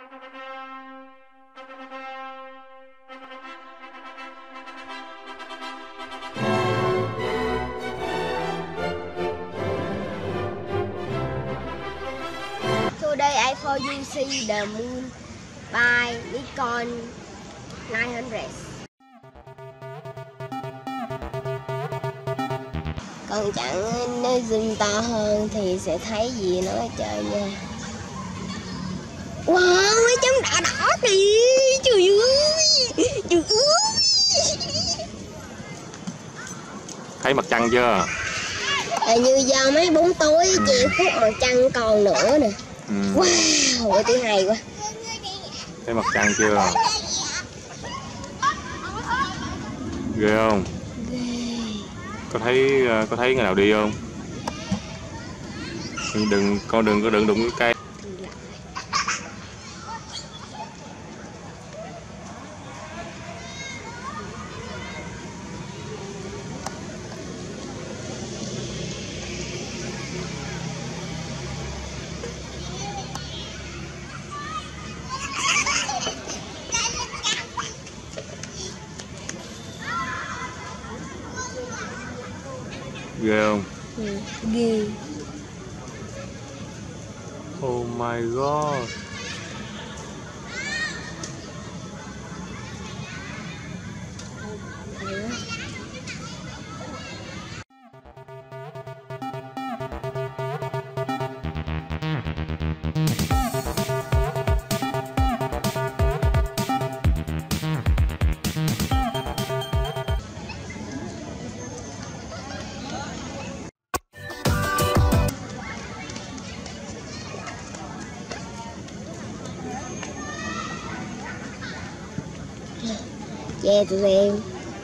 Today I for you see the moon by Nikon 900. Còn chẳng nếu zoom to hơn thì sẽ thấy gì nó hết trơn nha. Wow, mấy chấm đỏ đỏ kìa. Trời ơi. Trời ơi. Thấy mặt trăng chưa? Như do mấy bóng tối che khuất mặt trăng còn nữa nè. Wow, tiếng hay quá. Thấy mặt trăng chưa? Ghê không? Ghê. Có thấy người nào đi không? Con đừng có đụng cái cây. Ghê không? Ghê. Oh my god. Che tụi em.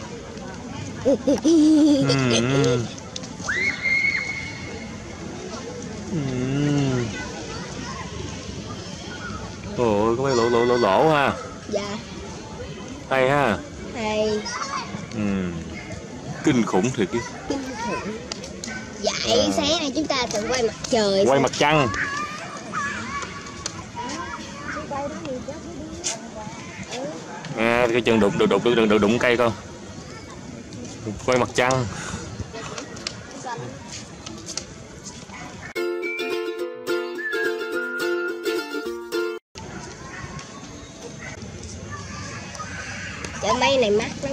Ôi, có mấy lỗ ha. Dạ. Hay ha. Hay. Kinh khủng thiệt chứ. Kinh khủng. Vậy sáng nay chúng ta tự quay mặt trời. Quay mặt trăng. Cái chân đừng đụng cây con. Quay mặt trăng. Trời mây này mát lắm.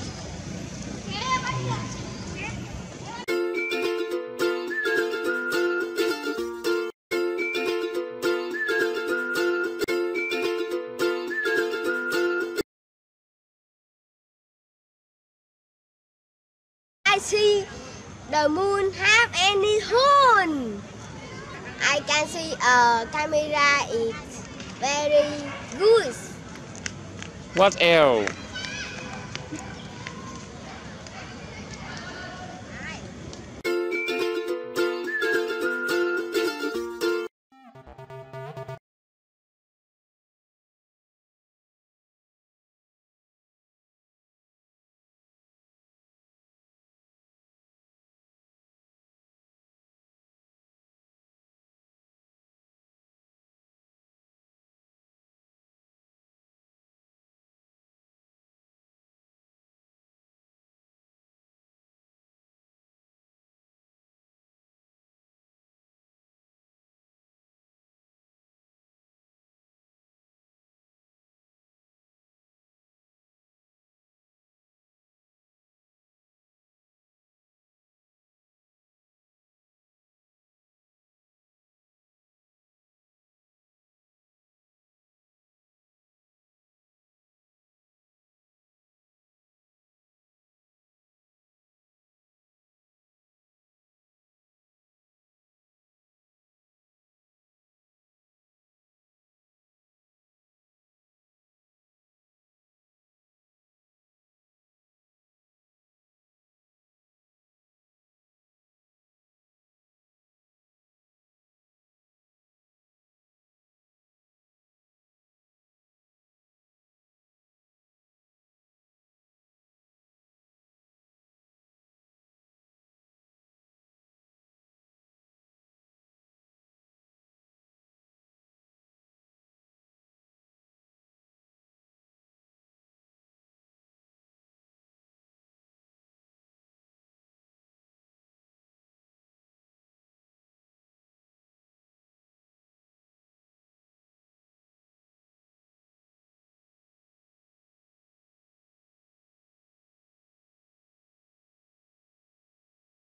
I see the moon have any hole. I can see a camera is very good. What else?